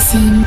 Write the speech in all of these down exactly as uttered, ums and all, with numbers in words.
Maxime.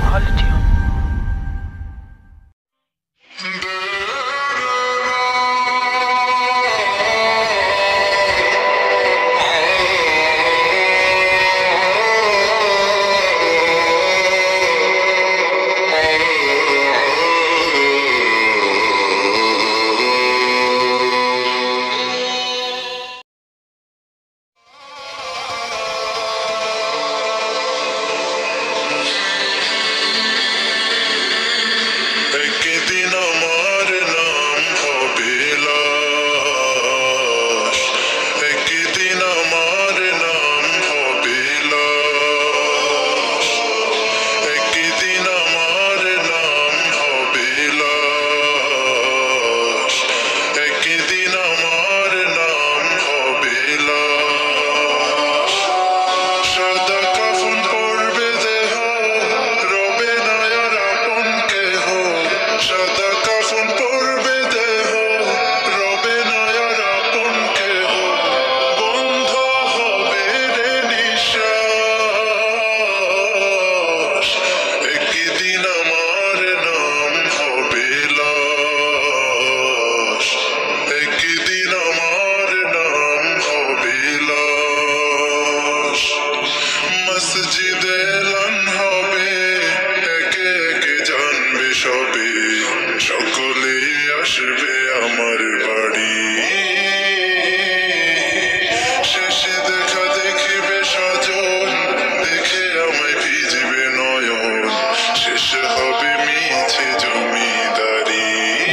সকলে আসবে আমার বাড়ি, শেষে দেখা দেখিবে স্বজন, দেখে আমায় ভিজবে নয়ন, শেষে হবে মিছে জমিদারি।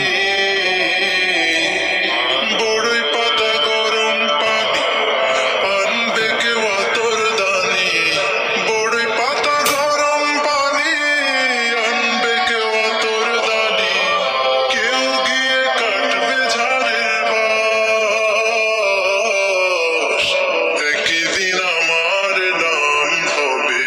বড়ই পাতা গরম পানি আনবে কেউ আতর দানি, বড়ই পাতা গরম পানি আনবে কেউ আতর দানি, কেউ গিয়ে কাটবে ঝাড়ের বাঁশ। একই দিন আমার নাম হবে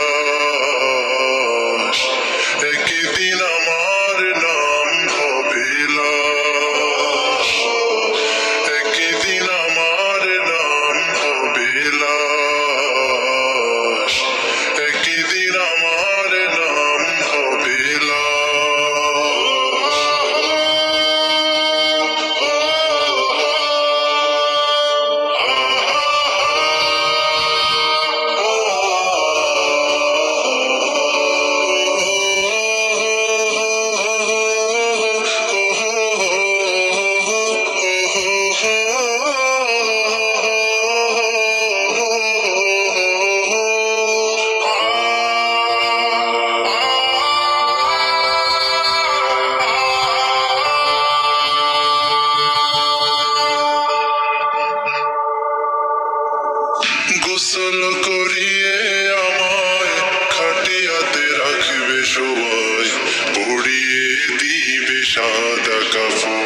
লাশ, একই দিন আমার নাম হবে লাশ, একই দিন আমার নাম হবে লাশ, একই দিন আমার নাম হবে গোসল করিয়ে আমায় খাটিয়াতে রাখবে সবাই, পড়িয়ে দিবে সাদা কাপড়।